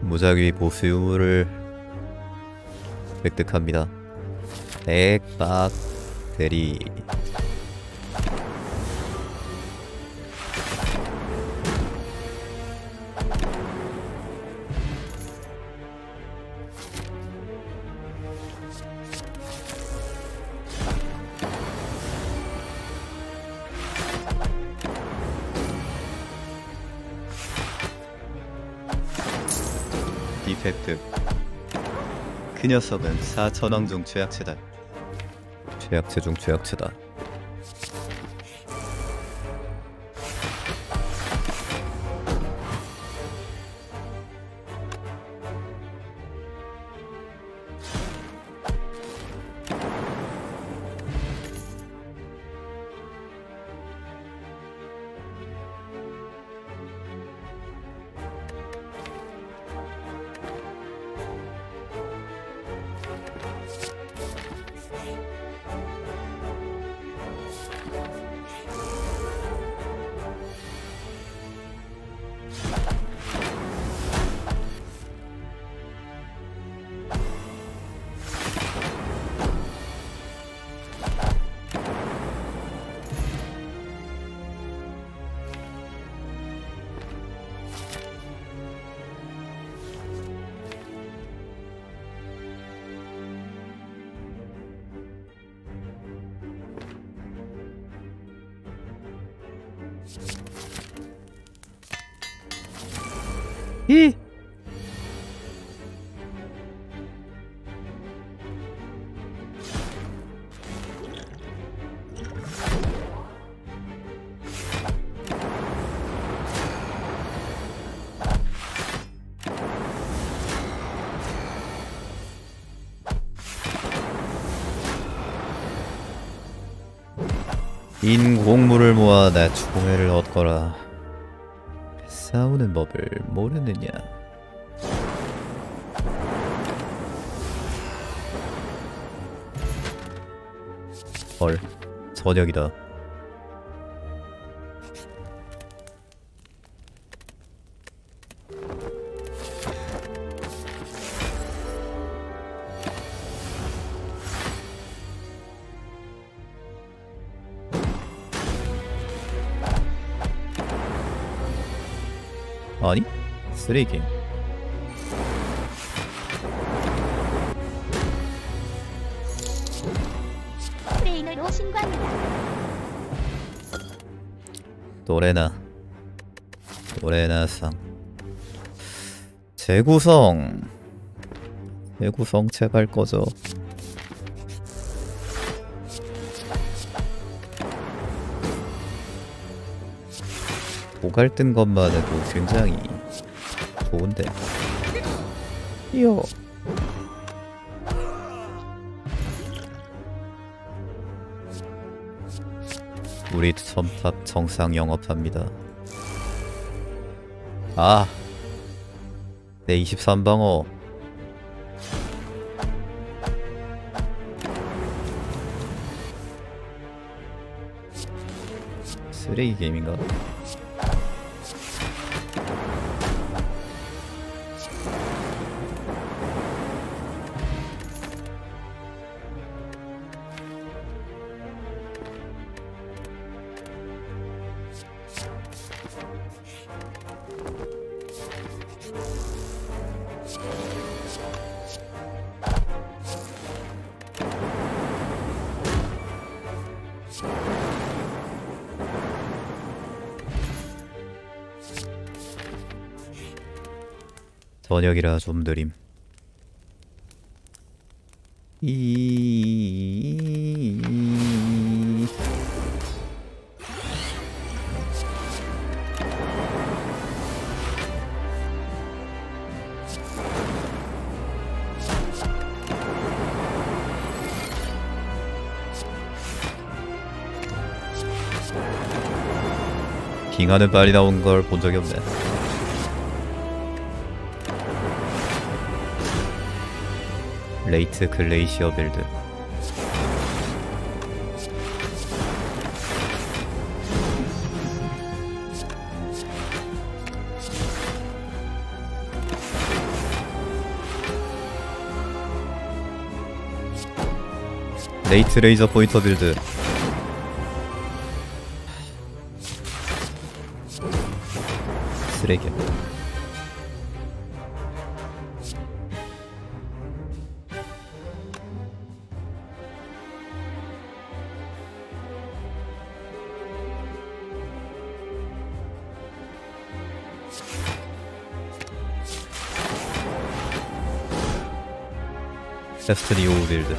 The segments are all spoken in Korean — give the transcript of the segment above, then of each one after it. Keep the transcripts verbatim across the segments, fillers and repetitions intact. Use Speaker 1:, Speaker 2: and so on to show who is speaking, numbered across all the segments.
Speaker 1: 무작위 보수를 획득합니다. 백박 대리. 디펙트. 그 녀석은 사천왕 중 최약체다. 최약체 중 최약체다. 이 인공물을 모아 나 추공회를 얻거라. 싸우는 법을 모르느냐? 헐, 저녁이다. 아니? 쓰레기.
Speaker 2: 트레이너로 신고합니다.
Speaker 1: 노래나 노래나상 재구성. 재구성 제발 꺼져. 도갈 뜬 것만 해도 굉장히 좋은데. 이요. 우리 선팝 정상 영업합니다. 아, 내 이십삼 방어. 쓰레기 게임인가? 저녁이라 좀 느림. 이 빙하는 빨리 나온 걸 본 적이 없네. 레이트 글레이시어 빌드. 레이트 레이저 포인터 빌드. 쓰레기. 데스티니 오 빌드.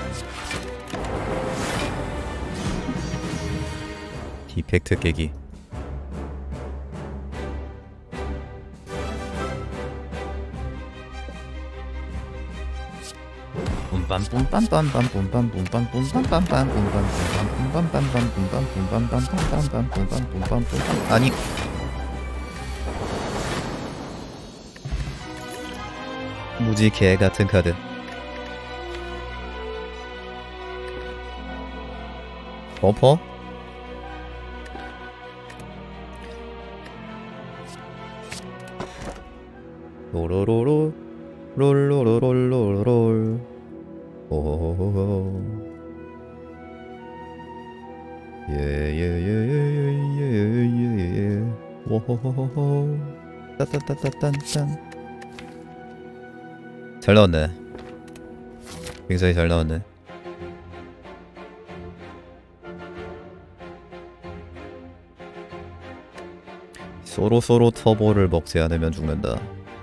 Speaker 1: 디펙트 깨기. 뿜빰 뿜빰빰빰 뿜빰 뿜빰 뿜빰빰빰 뿜빰 뿜빰 뿜빰빰빰 뿜빰 뿜빰빰빰빰 뿜빰 뿜빰 뿜빰. 아니 무지 개 같은 카드. 버퍼? 로로로로 롤로로롤로롤 오호호호 예예예예예예예 오호호호호 따따따따딴딴. 잘 나왔네. 굉장히 잘 나왔네. 소로소로 터보를 먹지 않으면 죽는다.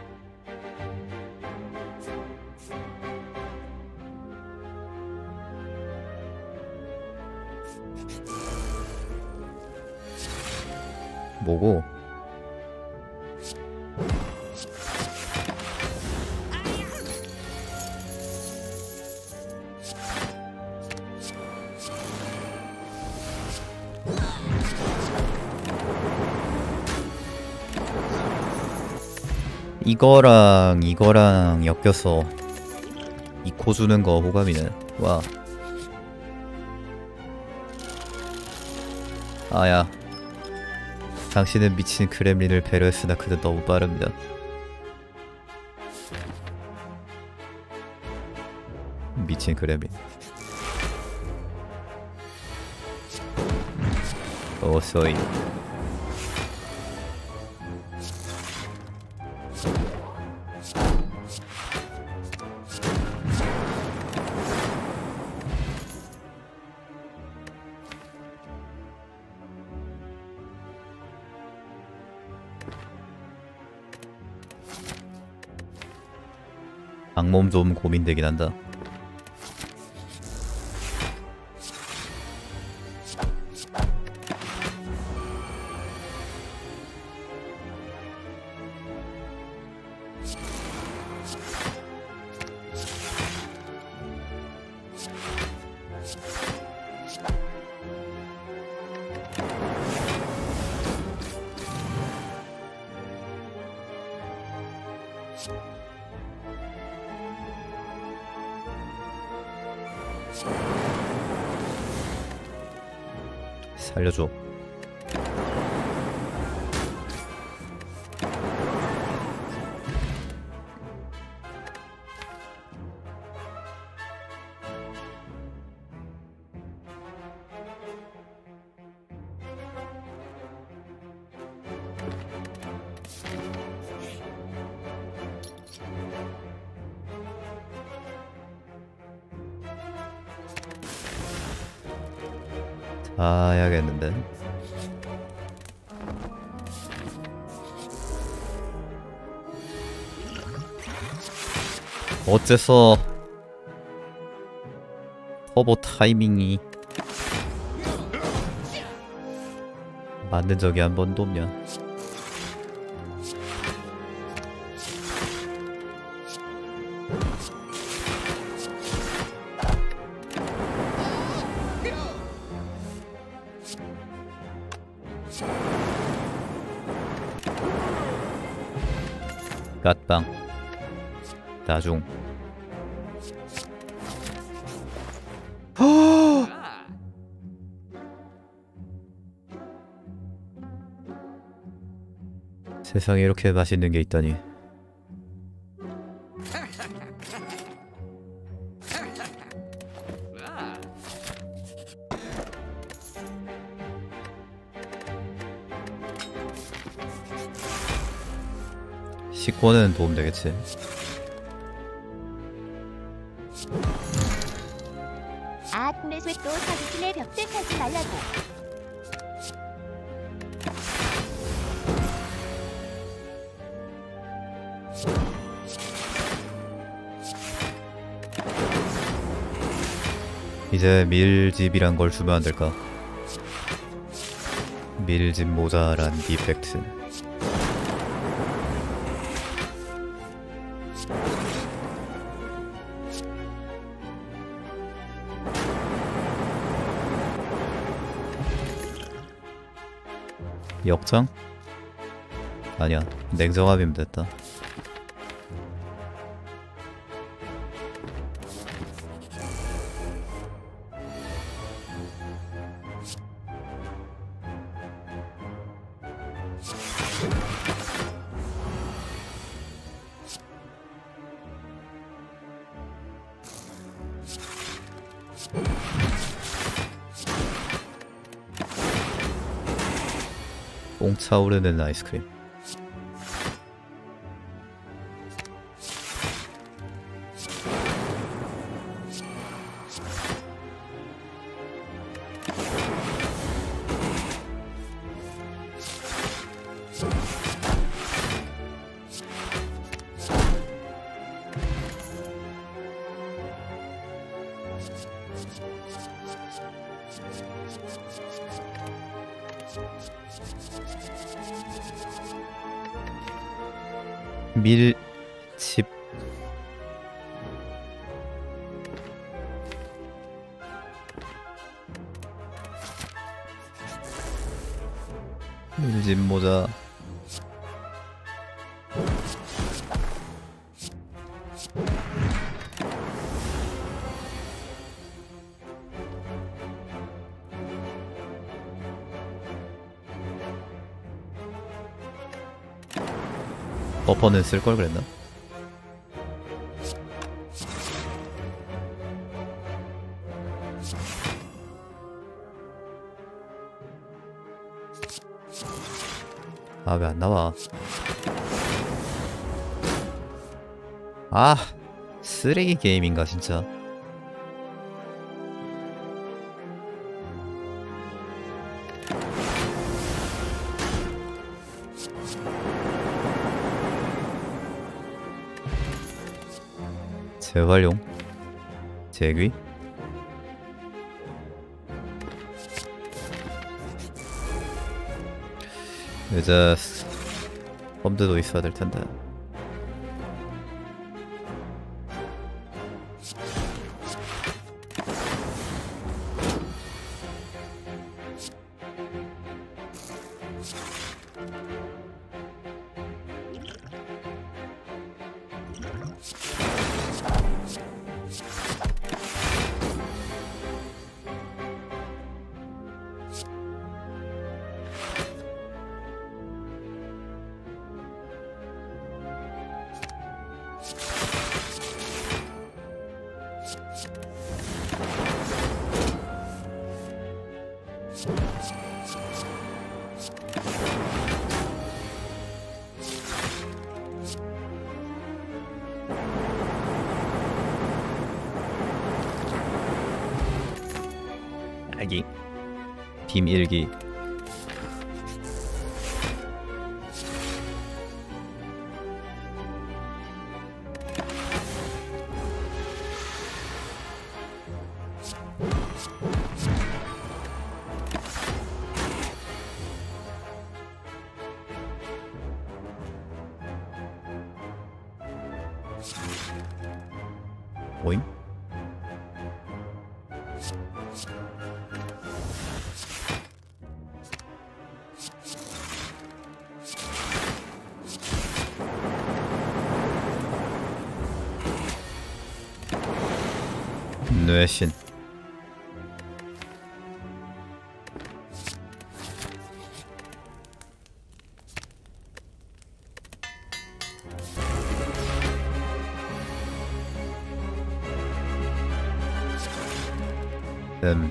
Speaker 1: 뭐고? 이거랑 이거랑 엮여서 이코 주는 거 호감이네. 와. 아야. 당신은 미친 그렘린을 배려했으나 그는 너무 빠릅니다. 미친 그렘린. 어서이. 악몸 좀 고민되긴 한다. 살려줘. 다 해야겠는데. 어째서 터보 타이밍이 맞는 적이 한 번도 없냐. 갓빵 나중. 세상에 이렇게 맛있는 게 있다니. 식권은 도움되겠지.
Speaker 2: 아, 그래서 또 자기진의 벽대 타지 말라고.
Speaker 1: 이제 밀집이란 걸 주면 안 될까? 밀집 모자란 디펙트. 역장? 아니야, 냉정합이면 됐다. 뽕 차오르는 아이스크림. 밀집. 밀집 모자. 버퍼는 쓸걸 그랬나? 아, 왜 안 나와? 아, 쓰레기 게임인가 진짜. 재활용? 재귀? 이제 펌드도 있어야 될 텐데. 아기 빔 일기. 오임? 뇌신. 음.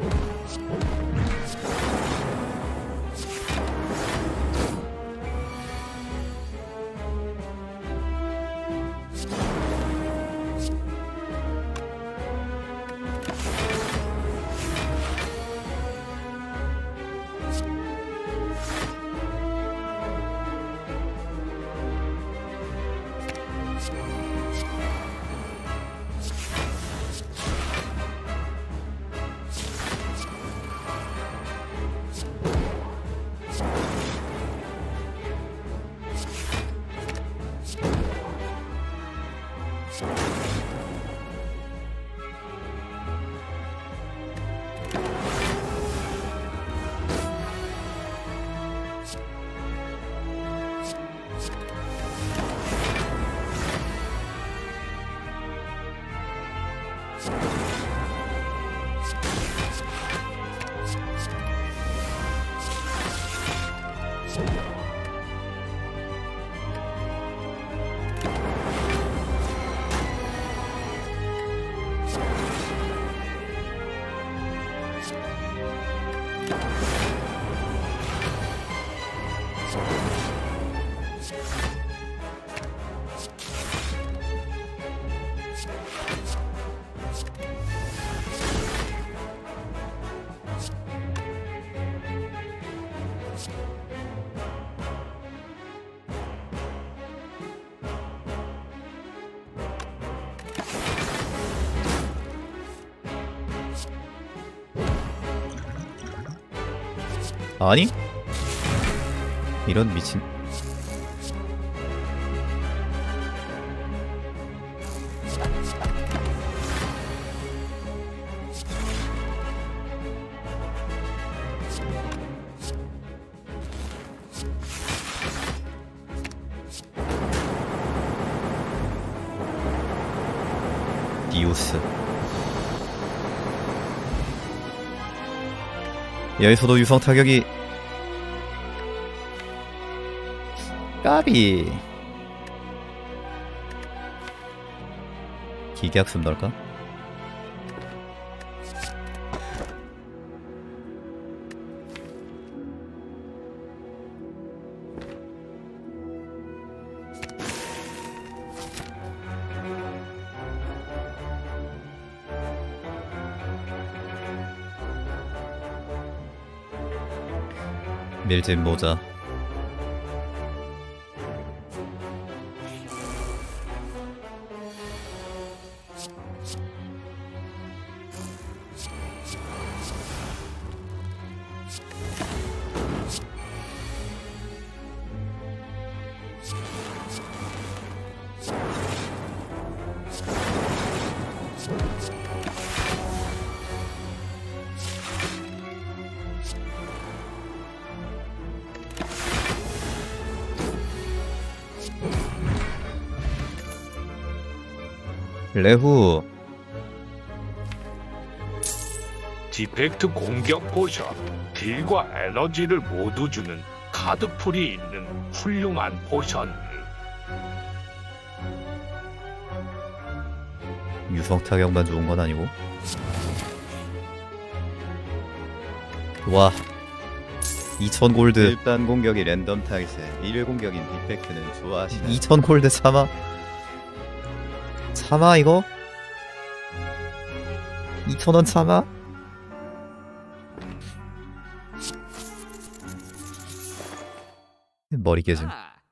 Speaker 1: 아니? 이런 미친. 디우스. 여기서도 유성 타격이 까비. 기계학습 넣을까? 밀짚 모자. 레후.
Speaker 3: 디펙트 공격 포션, 딜과 에너지를 모두 주는 카드풀이 있는 훌륭한 포션.
Speaker 1: 유성 타격만 좋은 건 아니고. 와, 이천 골드.
Speaker 4: 일단 공격이 랜덤 타겟에 일일 공격인 디펙트는 좋아하시나요?
Speaker 1: 이천 골드 참아. 참아 이거? 이천 원 참아? 머리 깨짐.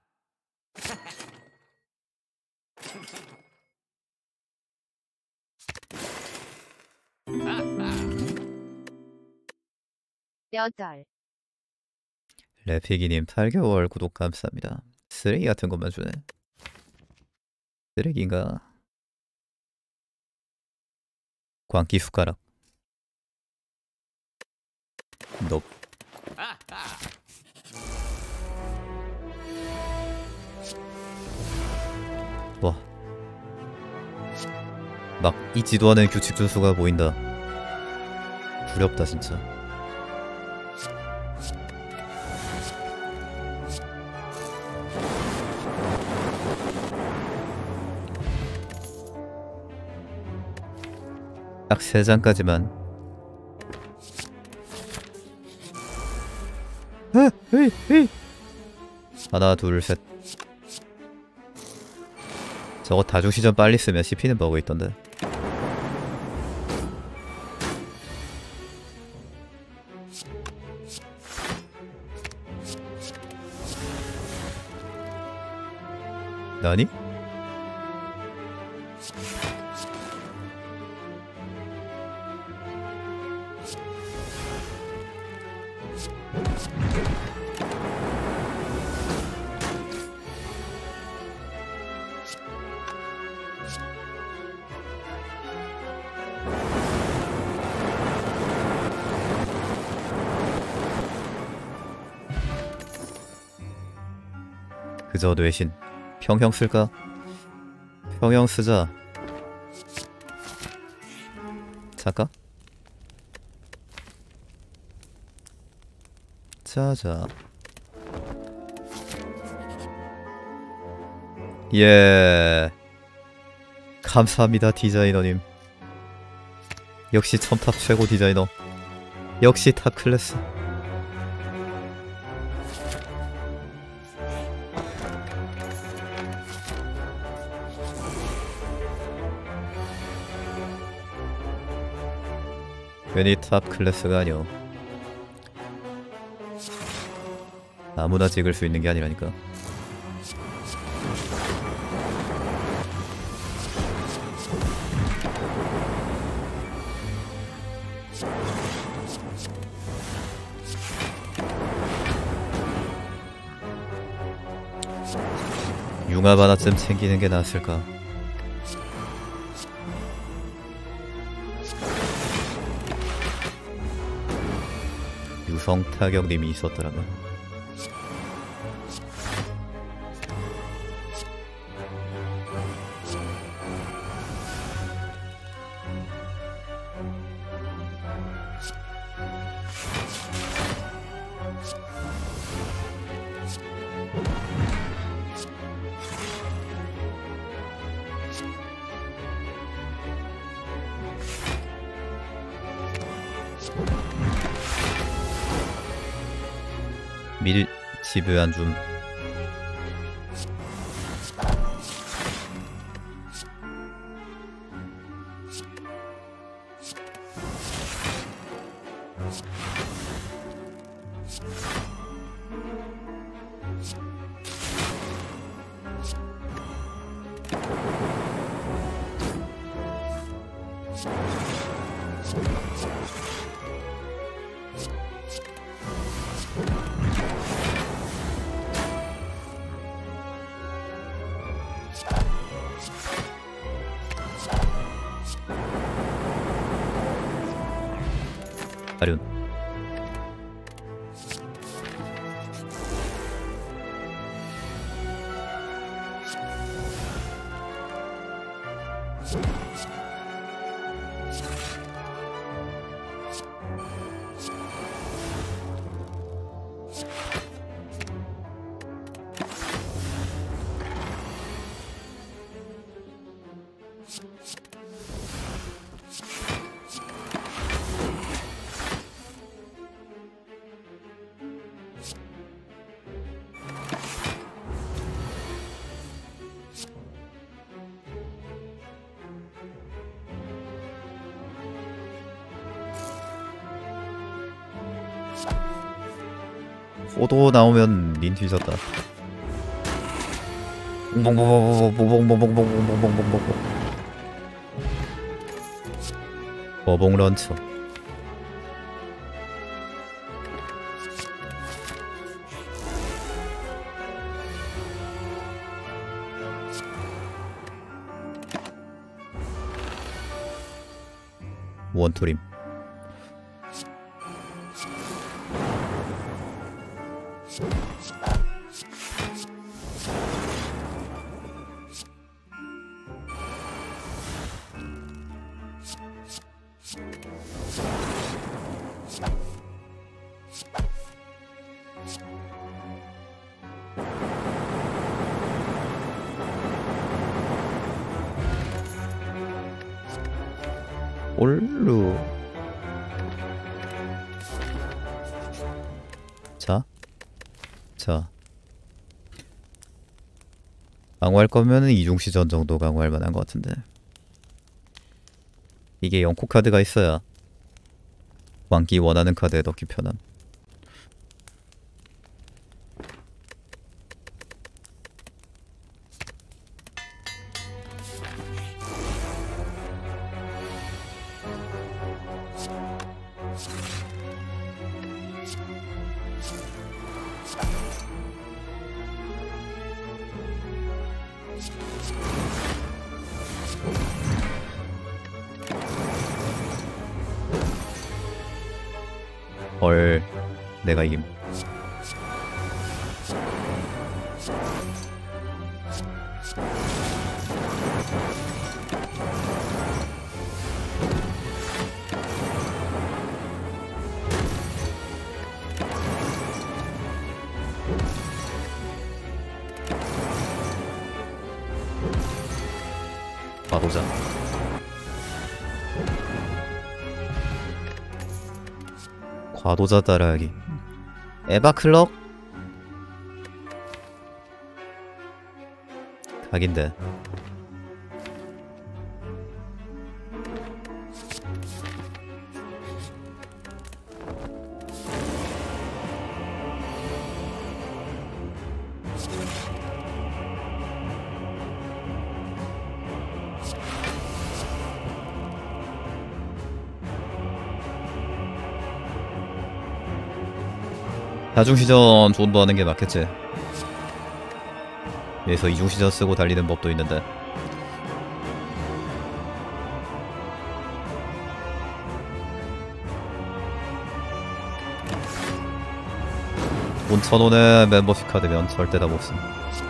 Speaker 2: 여덟.
Speaker 1: 레피기님 팔 개월 구독 감사합니다. 쓰레기 같은 것만 주네. 쓰레기인가? 광기 숟가락. 넙. 와. 막 있지도 않은 규칙 준수가 보인다. 두렵다 진짜. 딱 세 장까지만. 하나 둘 셋. 저거 다중시전 빨리 쓰면 씹히는 버그 있던데. 나니? 그저 뇌신. 평형 쓸까? 평형 쓰자. 잠깐. 자자. 예. 감사합니다 디자이너님. 역시 첨탑 최고 디자이너. 역시 탑 클래스. 괜히 탑 클래스가 아니오. 아무나 찍을 수 있는 게 아니라니까. 융합 하나쯤 챙기는 게 낫을까. 유성 타격님이 있었더라면. 밀 지배한 줌. 아륜. 포도 나오면 닌 뒤졌다. 버봉 런처. 원투림. 올루. 자, 강화할 거면은 이중시전 정도 강화할 만한 것 같은데. 이게 영코 카드가 있어야 왕기 원하는 카드에 넣기 편함. 헐, 내가 이김. 과도자. 과도자 따라하기. 에바 클럭? 각인데. 다중시전 존도 하는 게 맞겠지. 여기서 이중시전 쓰고 달리는 법도 있는데. 돈 천원에 멤버십 카드면 절대 답 없음.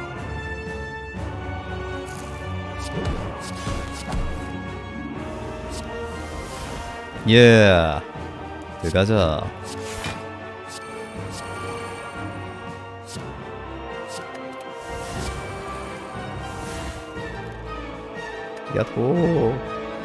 Speaker 1: 예, 들어가자. 야호.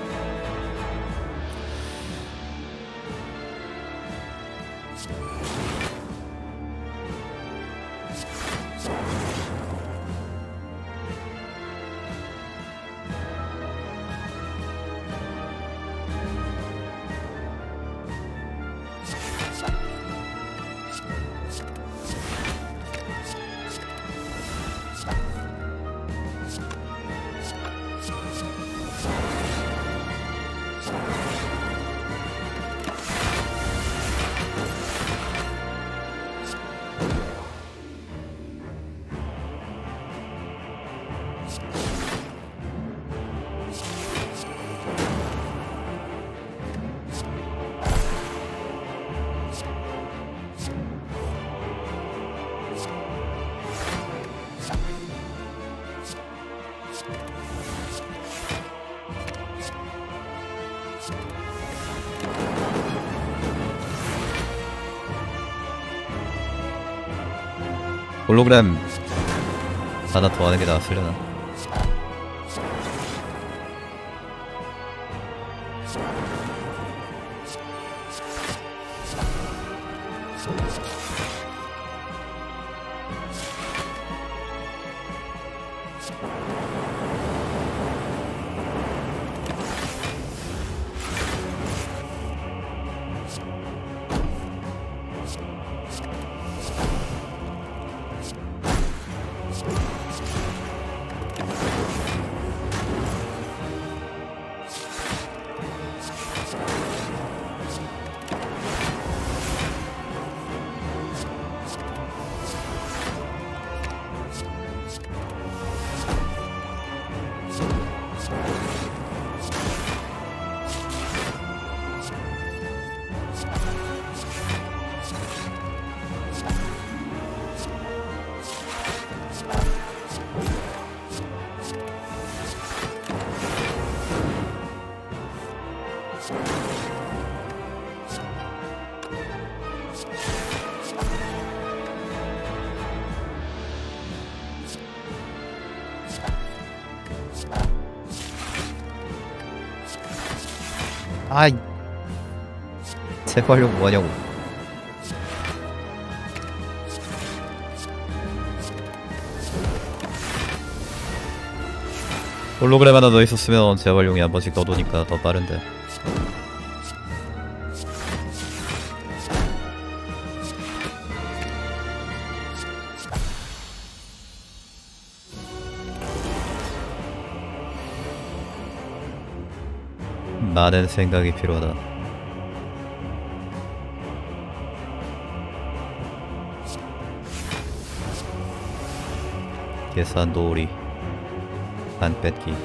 Speaker 1: 홀로그램 하나 더 하는 게 나았으려나. 아이, 재활용 뭐하냐고. 홀로그램 하나 더 있었으면 재활용이 한 번씩 더 도니까 더 빠른데. 많은 생각이 필요하다. 계산 도우리 안 뺏기.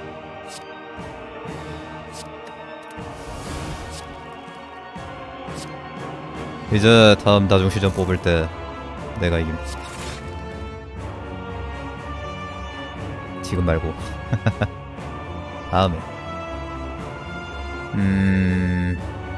Speaker 1: 이제 다음 다중시전 뽑을 때 내가 이김. 지금 말고 다음에. 음...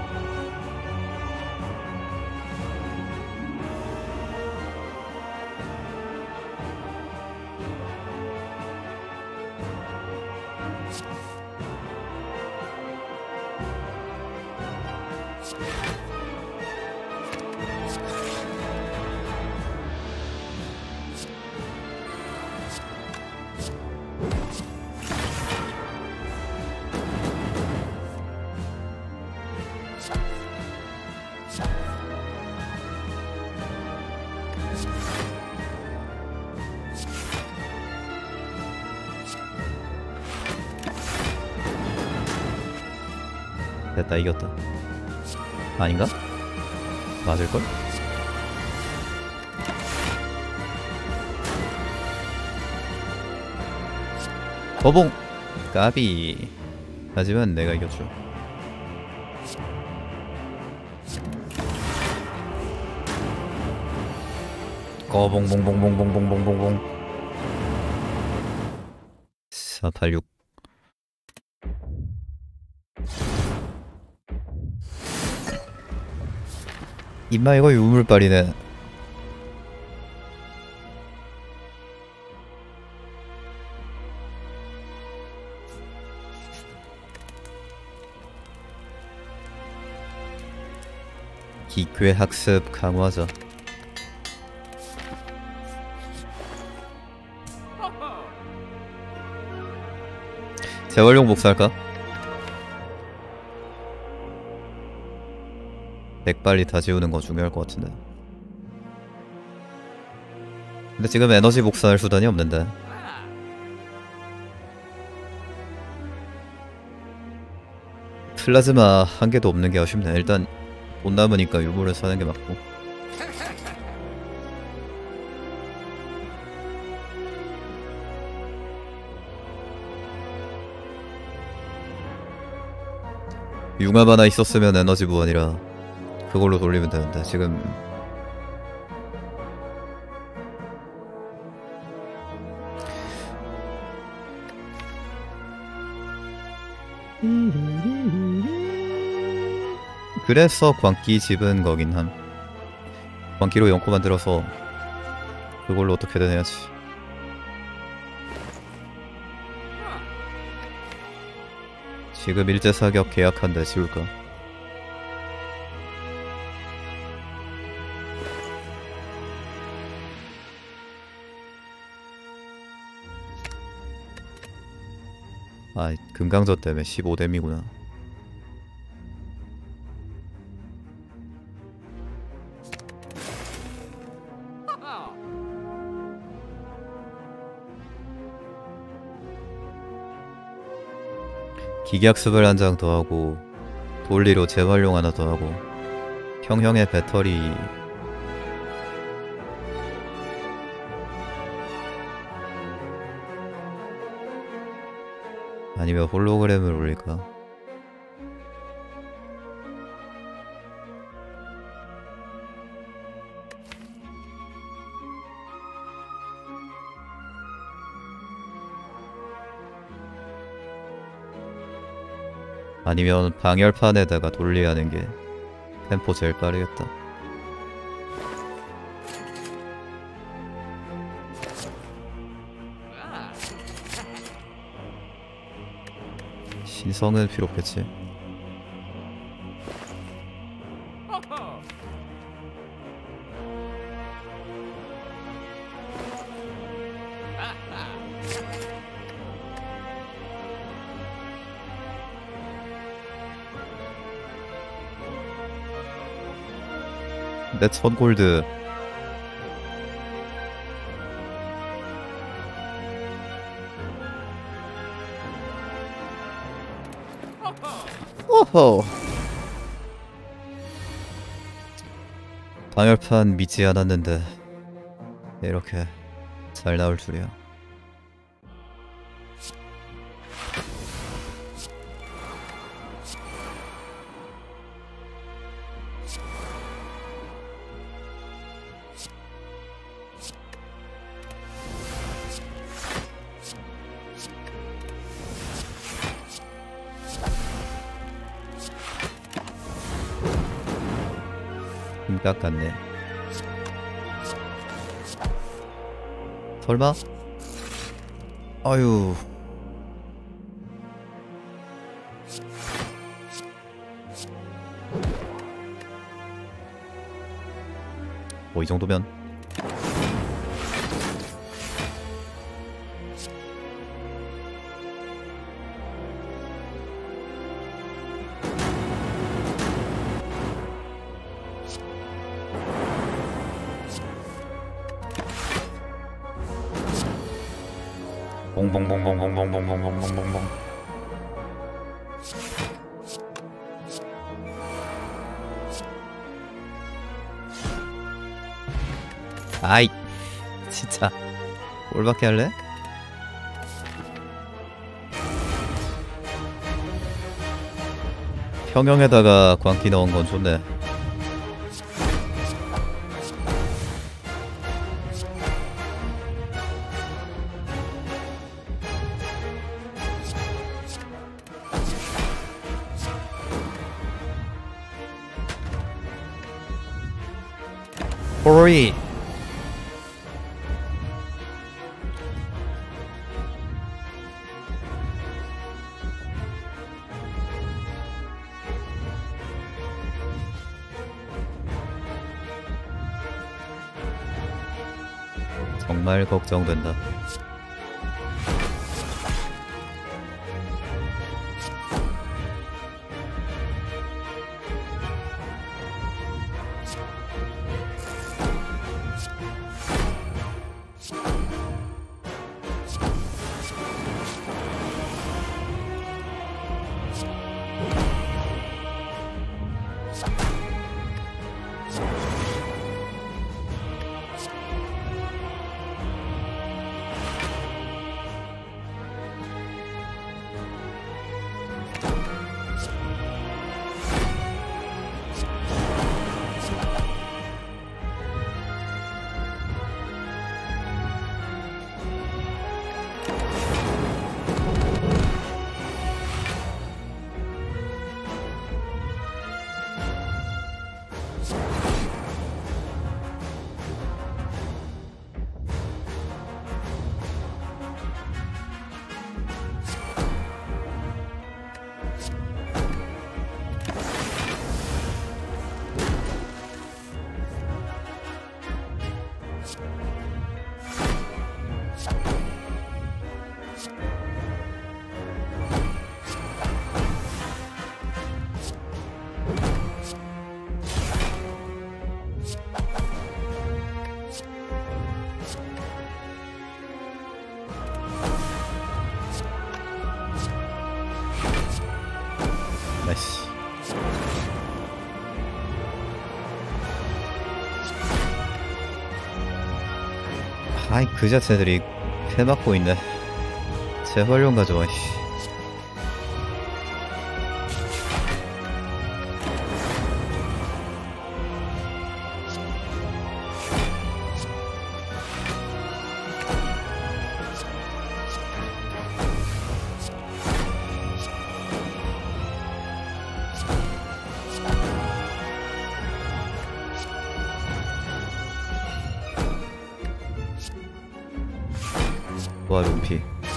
Speaker 1: 됐다, 이겼다. 아닌가? 맞을걸? 거봉! 까비. 하지만 내가 이겼죠. 거봉봉봉봉봉봉봉봉봉. 사팔육. 임마 이거 유물빨이네. 기괴 학습 강화자. 재활용 복사할까? 덱 빨리 다 지우는 거 중요할 것 같은데. 근데 지금 에너지 복사할 수단이 없는데. 플라즈마 한 개도 없는 게 아쉽네. 일단 못 남으니까 유물을 사는 게 맞고. 융합 하나 있었으면 에너지 무한이라 그걸로 돌리면 되는데 지금 그래서 광기 집은 거긴 함. 광기로 연코 만들어서 그걸로 어떻게든 해야지. 지금 일제사격 계약한데 지울까? 아, 금강저 때문에 십오 뎀이구나. 기계학습을 한 장 더하고 돌리로 재활용 하나 더하고 평형의 배터리 아니면 홀로그램을 올릴까? 아니면 방열판에다가 돌리하는 게 템포 제일 빠르겠다. 신성은 필요 없겠지. 내 천 골드. 오호. 방열판 믿지 않았는데 이렇게 잘 나올 줄이야. 딱 같네. 설마? 아유. 뭐 이 정도면 봉봉봉봉봉봉봉봉봉봉봉봉. 아이 진짜 꼴밖에 할래? 평형에다가 광기 넣은 건 좋네. 호리. 정말 걱정된다. 나이스. 아이 그 자체들이 패 맞고 있네. 재활용 가져와. 씨. 와 루피.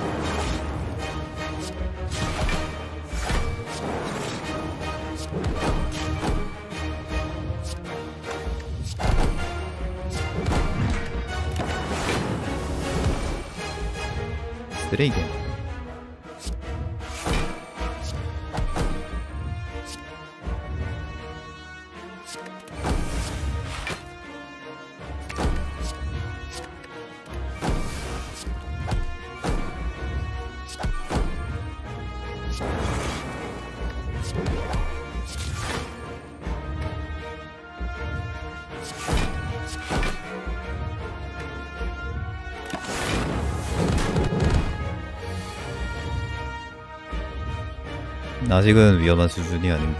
Speaker 1: 쓰레기. 아직은 위험한 수준이 아닌가.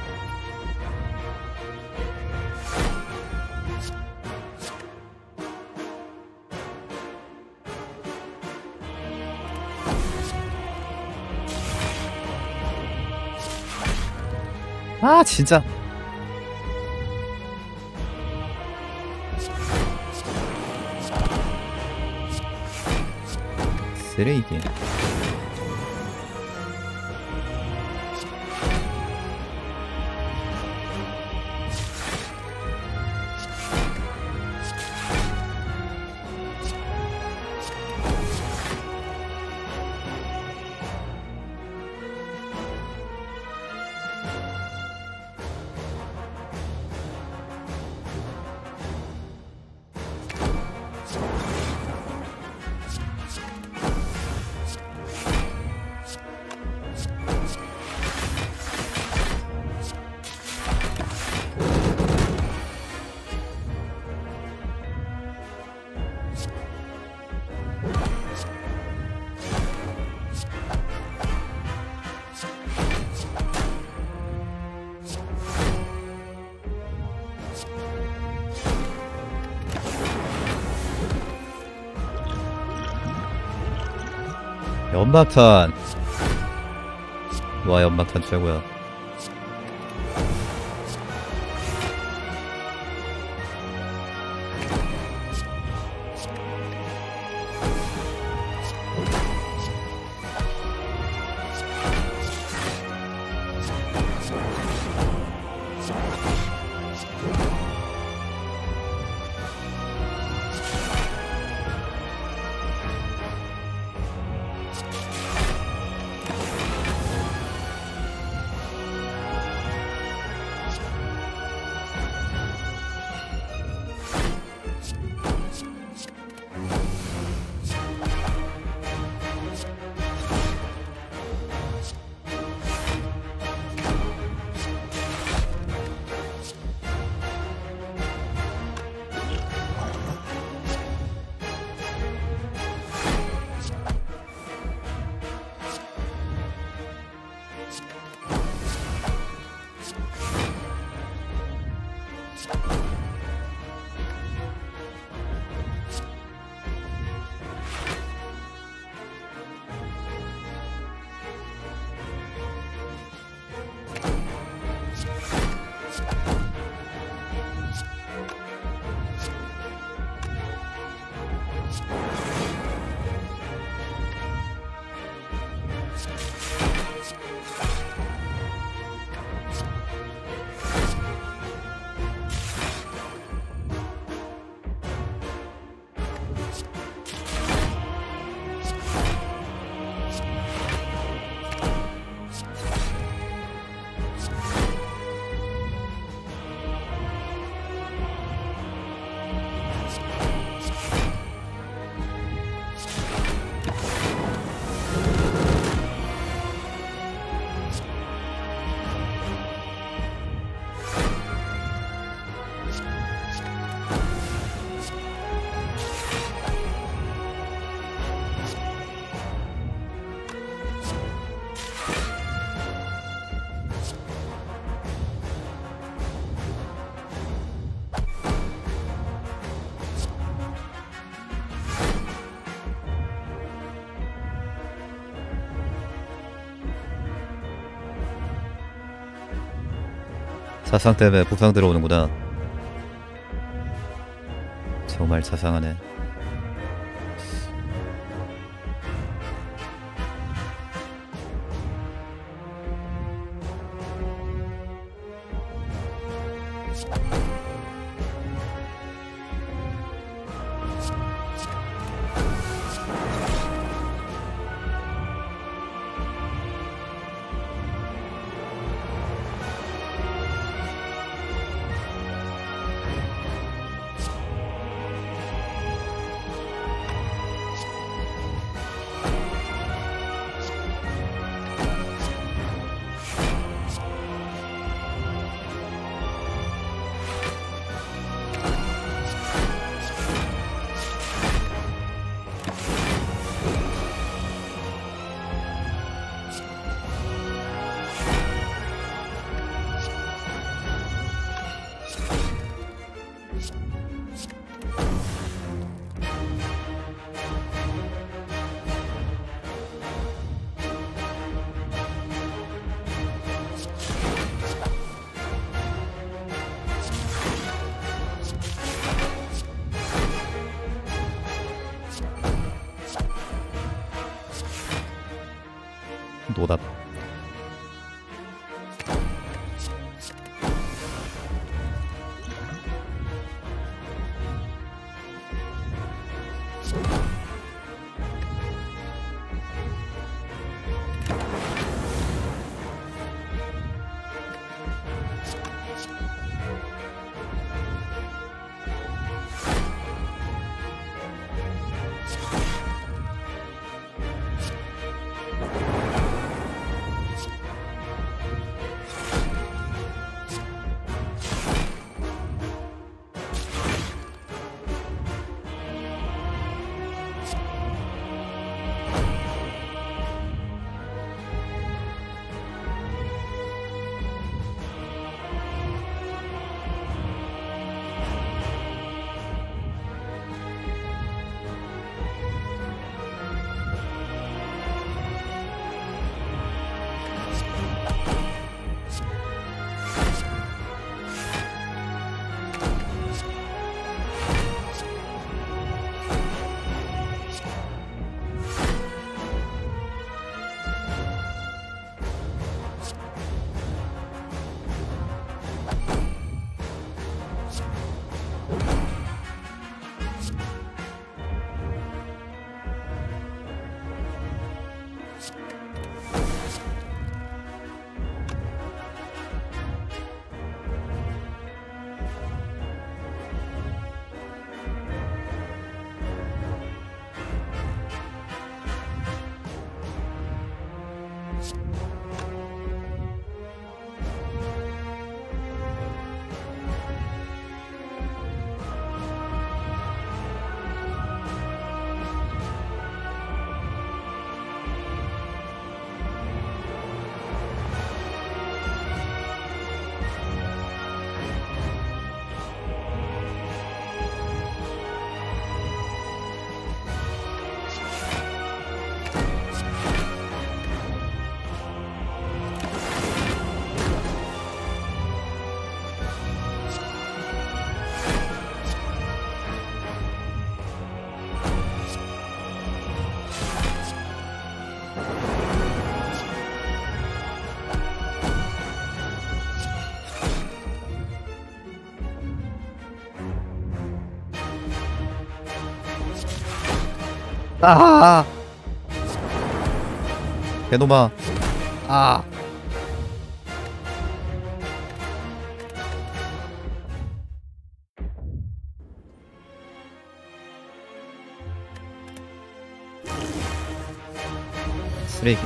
Speaker 1: 아 진짜 쓰레기. 연막탄. 와 연막탄 최고야. 사상 때문에 부상 들어오는구나. 정말 자상하네. 노답. 아! 개놈아. 아! 쓰레기.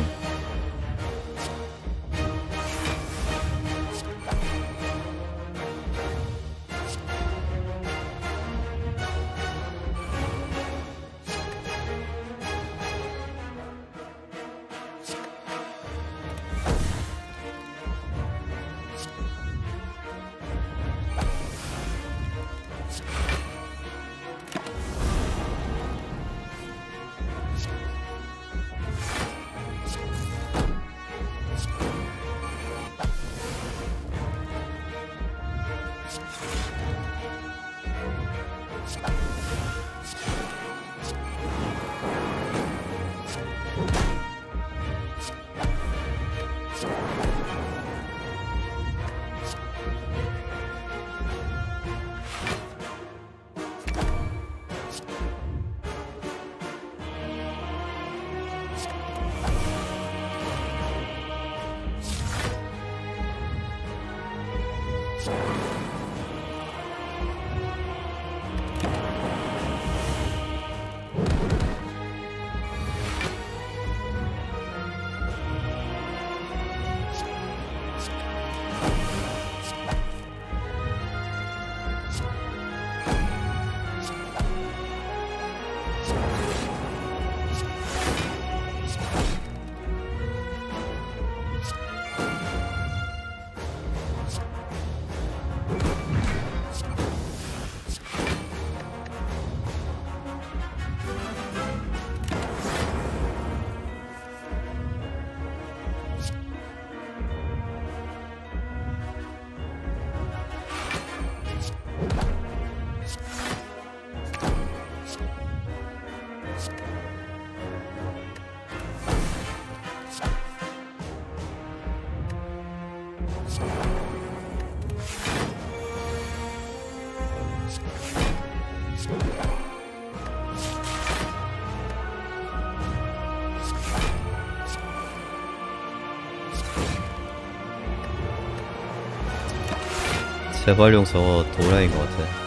Speaker 4: 재발용 저거 도라인 것 같아.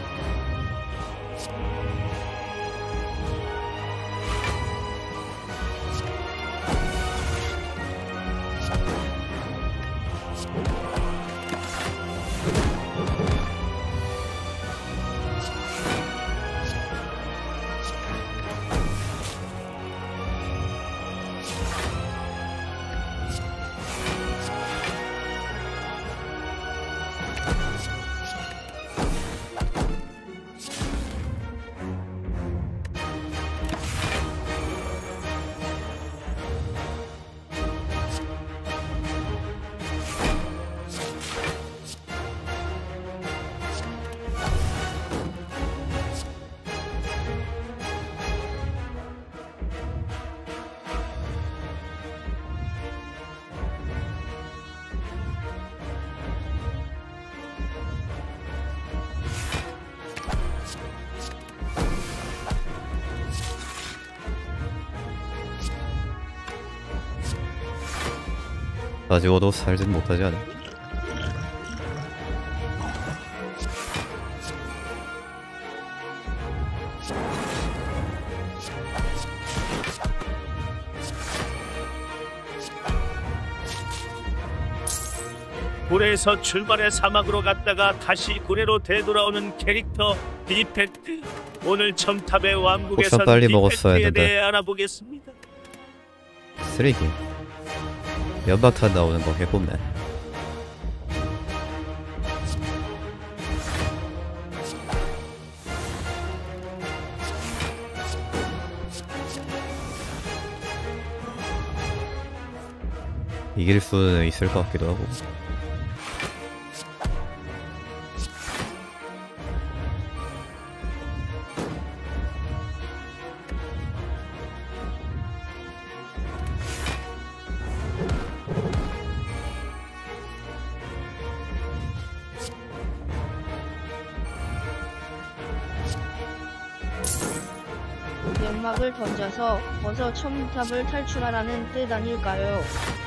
Speaker 4: 가지고도 살진 못하지 않아?
Speaker 5: 구레에서 출발해 사막으로 갔다가 다시 구레로 되돌아오는 캐릭터 디펙트. 오늘 첨탑의 왕국에선
Speaker 4: 포션 빨리 먹었어야
Speaker 5: 디펙트에
Speaker 4: 했는데.
Speaker 5: 대해 알아보겠습니다.
Speaker 4: 쓰레기. 연막탄 나오는 거 해보네. 이길 수는 있을 것 같기도 하고.
Speaker 6: 연막을 던져서 어서 첨탑을 탈출하라는 뜻 아닐까요?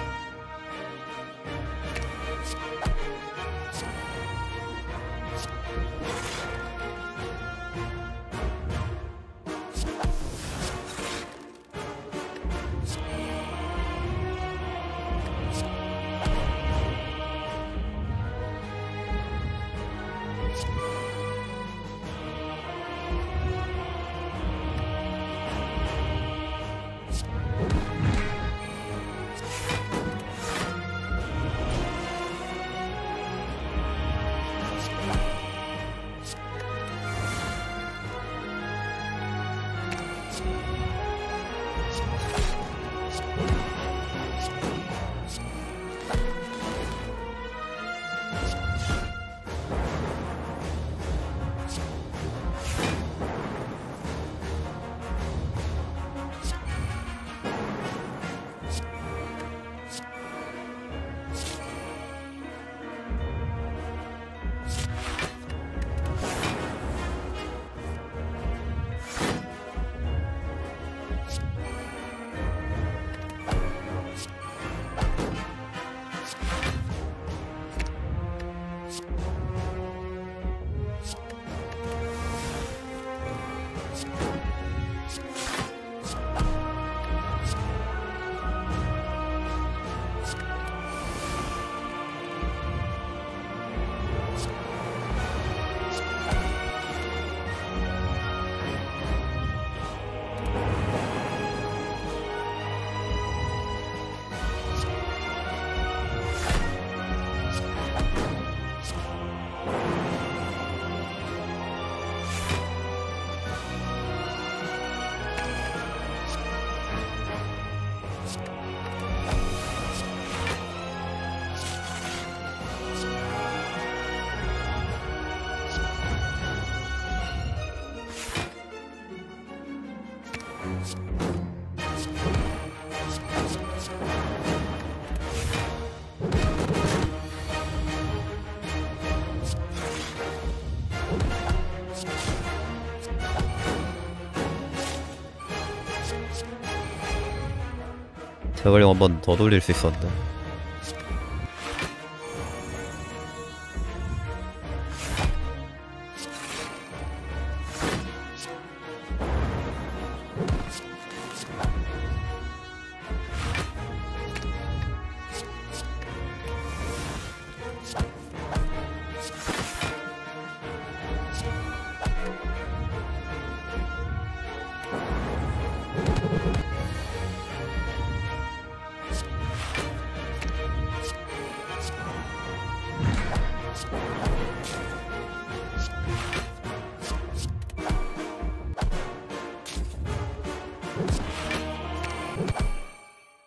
Speaker 4: 재활용 한 번 더 돌릴 수 있었는데.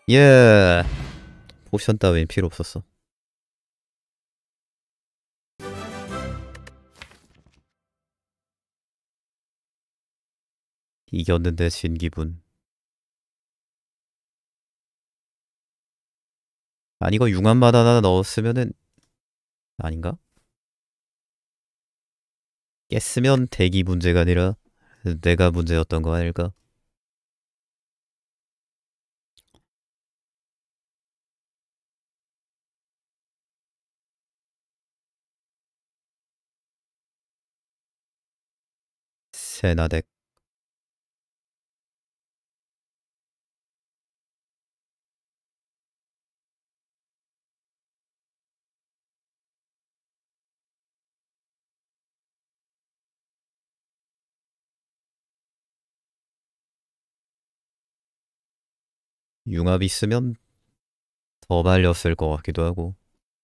Speaker 1: 예. 포션 따윈 필요 없었어. 이겼는데 진 기분. 아니 이거 융합만 하나 넣었으면은 아닌가? 깼으면 대기 문제가 아니라 내가 문제였던 거 아닐까? 세나덱. 융합 있으면 더 말렸을 것 같기도 하고.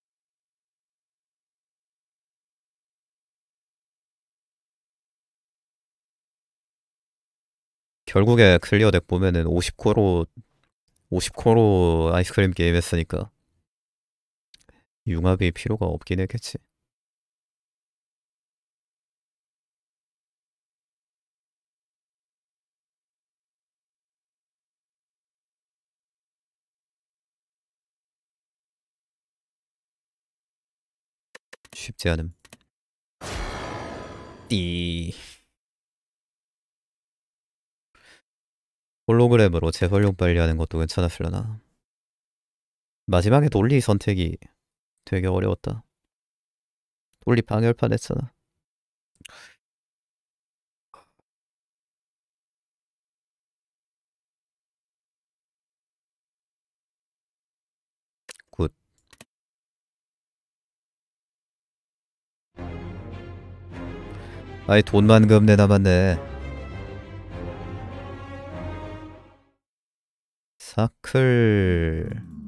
Speaker 1: 결국에 클리어 덱 보면은 오십 코로 오십 코로 아이스크림 게임 했으니까 융합이 필요가 없긴 했겠지. 쉽지 않음. 띠. 홀로그램으로 재활용 빨리 하는 것도 괜찮았으려나. 마지막에 논리 선택이 되게 어려웠다. 논리 방열판 했잖아. 굿. 아이 돈만 금내 남았네. 사클